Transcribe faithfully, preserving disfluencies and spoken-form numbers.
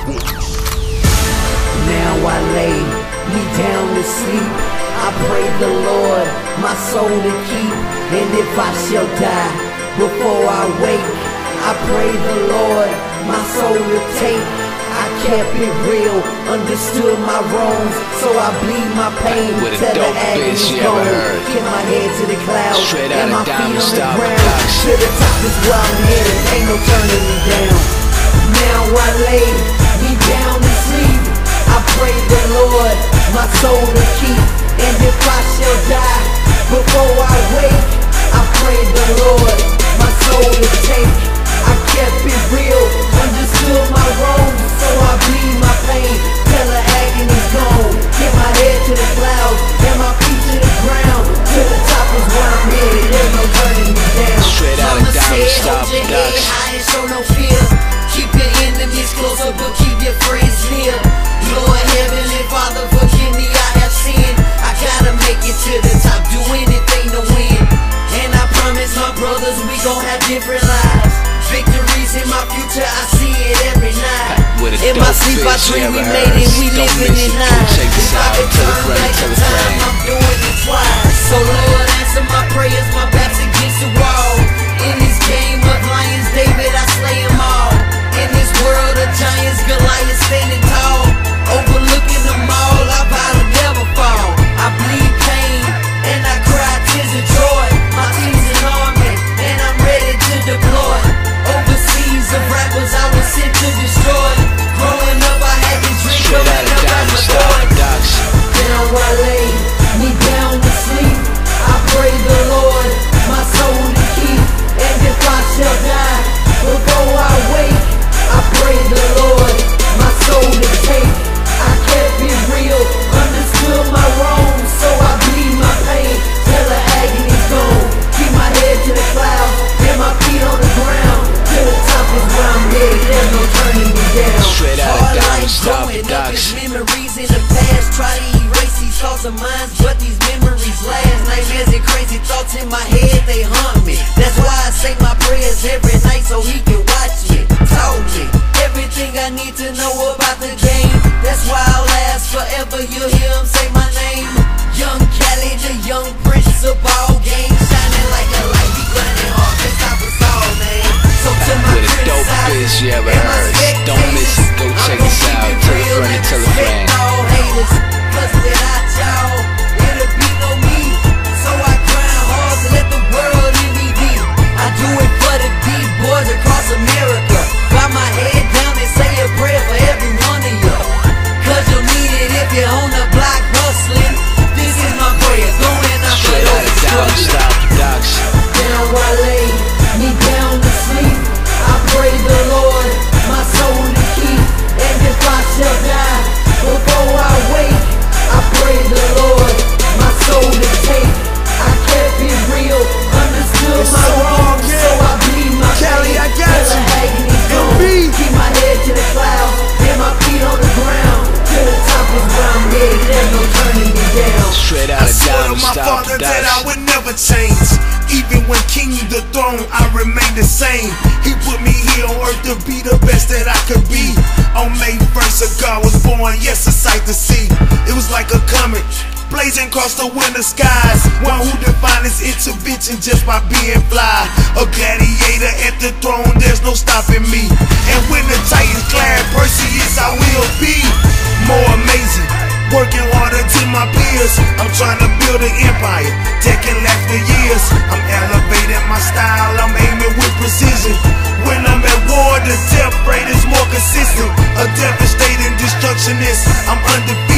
bitch. Now I lay me down to sleep. I pray the Lord my soul to keep. And if I shall die before I wake, I pray the Lord my soul to take. I kept it real, understood my wrongs, so I bleed my pain till the agony's gone. Get my head to the clouds, straight and my out of feet on the Diamond ground. To the top is where I'm headed, ain't no turning me down. Now I lay me down to sleep. I pray the Lord my soul to keep. And if I shall die before I wake, I pray the Lord my soul to take. I kept it real, understood my wrongs, so I bleed my pain till the agony's gone. Get my head to the clouds and my feet to the ground. To the top is where I'm headed, there's no turning me down. Straight out of Diamond Stop Hold your head high and show no fear. Keep your enemies closer, but keep your friends near. Lord Heavenly Father, forgive me, I have sinned. I gotta make it to the top, do anything to win. And I promise my brothers we gon' have different lives. Victories in my future, I see it every night. In my sleep I dream we made it, we living in night. If I could turn back the time, I'm doing it twice. So Lord, answer my prayers, my back's against the wall. In this game of lions, David, I slay them all. In this world of giants, Goliath standing tall. Overlooking them all, I vow to never fall. I bleed pain, and I cry tears of joy. My team's an army, and I'm ready to deploy. Overseas of rappers I was sent to destroy. Growing up I had to drink from an up as a boy. Now I lay me down to sleep. I pray the Lord my soul to keep. And if I shall die before I wake, I pray the Lord my soul to take. I kept it real, understood my wrongs, so I bleed my pain till the agony's gone. Keep my head to the clouds and my feet on the ground. To the top is where I'm headed, there's no turning me down. Straight out of Diamond Stop Productions. Memories in the past, try to erase these thoughts of mine, but these memories last. Nightmares and crazy thoughts in my head, they haunt me. That's why I say my prayers every night so he can watch me, talk me. Everything I need to know about the game. That's why I'll last forever, you'll hear him say my name. Young Cali, the young prince of all game. Shining like a light, he grinding hard, this top is all, man. So to my with a dope biz you ever heard. Don't miss it, go check us out. Tell a friend and tell a friend. Cause without y'all, it'll be no me. So I grind hard to let the world in me be. I do it for the deep boys across America. Got my head down and say a prayer for every one of you. Cause you'll need it if you're on the block hustling. This is my prayer, going out for those struggling. Now I lay me down to sleep. I pray the Lord my soul to keep. And if I shall die before I wake, I pray the Lord my soul to take. I kept it real, understood it's my so wrongs, long, yeah. so I bleed my Cali, pain I got till the you. agony's gone. Keep my head to the clouds and my feet on the ground. To the top is where I'm headed, there's no turning me down. Straight out I of swore to Diamond my Stop father that I Productions. would never change. Even when king the throne, I remain the same. He put me here on earth to be the best that I could be. On May first, a God was born, yes, a sight to see. It was like a comet, blazing across the winter skies. One who defined his intervention just by being fly. A gladiator at the throne, there's no stopping me. And when the Titans clad Perseus, I will be more amazing. Working harder than my peers. I'm trying to build an empire, taking after years. I'm elevating my style, I'm aiming with precision. When I'm at war, the death rate is more consistent. A devastating destructionist, I'm undefeated.